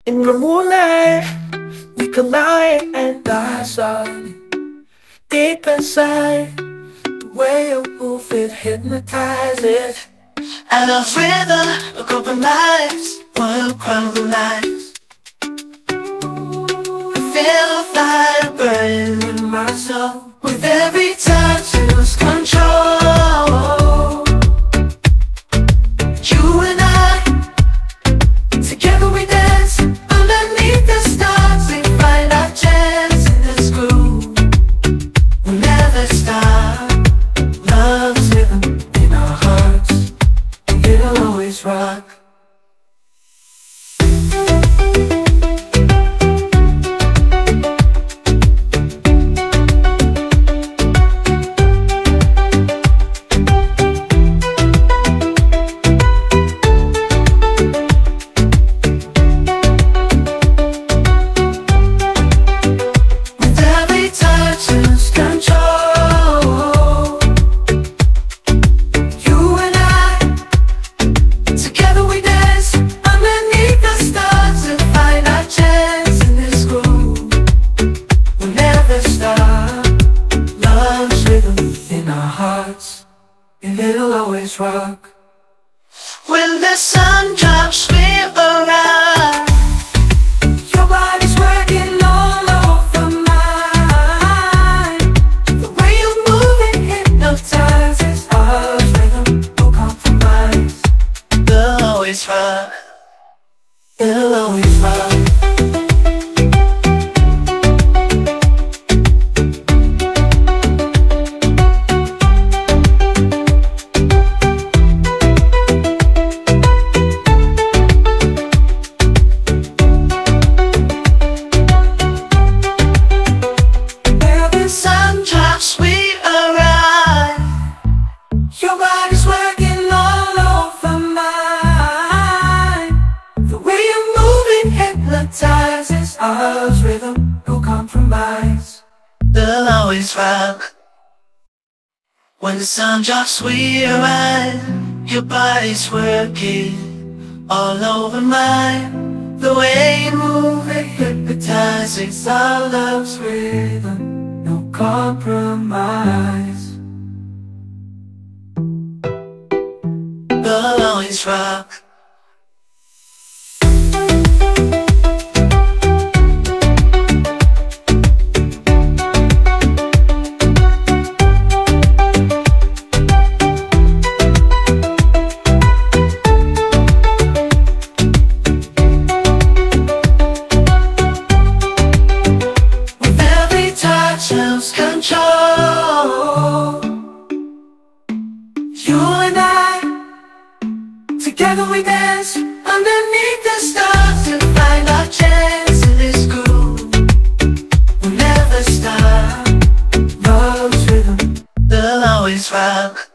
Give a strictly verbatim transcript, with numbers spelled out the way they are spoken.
In the moonlight, we collide and dance on. Deep inside, the way you move it hypnotizes. I love rhythm, a compromise, one crumbles. I feel a fire burning in my soul. With every touch, you lose control. You and I, together we dance underneath the stars. We find our chance in this groove. We'll never stop. Love's rhythm in our hearts, and it'll always rock. And it'll always rock. When the sun drops, we arrive. Your body's working all over mine. The way you move it hypnotizes. Our rhythm, no compromise. It'll always rock. It'll always rock. Your body's working all over mine. The way you move it hypnotizes. Ours rhythm, no compromise. They'll always rock. When the sun drops, we arrive. Your body's working all over mine. The way you move it hypnotizes. Our love's rhythm, no compromise. They'll always rock. With every touch, lose control. You and I, together we dance underneath the stars to find our chance in this groove. We'll never stop. Love's rhythm, they'll always rock.